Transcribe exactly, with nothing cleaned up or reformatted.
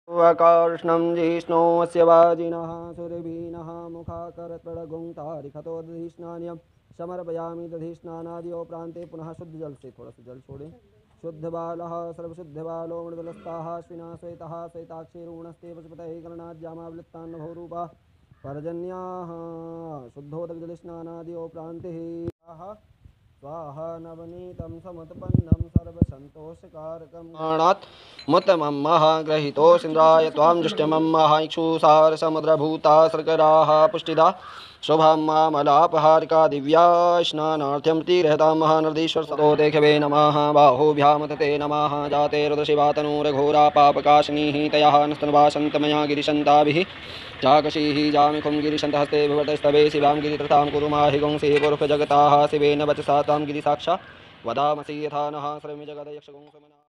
कर्ष्णं जिष्णोऽस्य वाजिनः सुरभिनः मुखाकरतडगुंतारिखतो दधिस्नान्यं समर्पयामि। दधिस्नानादियो प्रान्ते पुनः शुद्ध जल से थोड़ा सा जल छोड़ें। शुद्ध बालः सर्वशुद्ध बालो मृदुलस्ताः श्विना श्वेतः श्वेताक्षेरूणस्ते पशुपतये गणनाद्यामावृत्तान्नभोरूपा पर्जन्याः शुद्धोदकजलस्नानादियो प्रान्ते स्वाहा नवनीतं समुत्पन्नं सर्वसन्तोषकारकं गणात् मुतमं महाग्रहीतोऽसीन्द्राय त्वां जुष्टमं महाइक्षुसार समुद्रभूता सर्कराः पुष्टिदा शोभां मामलापहारिका दिव्या स्नानार्थ्यं तीरहतां महानर्दीश्वर सतो देखवे नमः। बाहुभ्यां ते नमः। जाते रुद्रशिवातनूरघोरा पापकाशिनीः तया नस्तनवासन्तमया गिरिशन्ताभिः चाकशीः जामिखुं गिरिशन्तहस्ते भवतस्तवे शिवां गिरित्रतां कुरु माहि गुंसि पुरुषजगताः शिवेन वचसा तां गिरिसाक्षा वदामसि यथा नः सर्वं जगद यक्षगुं